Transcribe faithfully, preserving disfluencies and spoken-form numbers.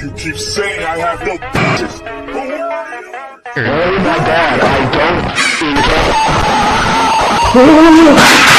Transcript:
You keep saying I have no bitches. Oh my god, I don't...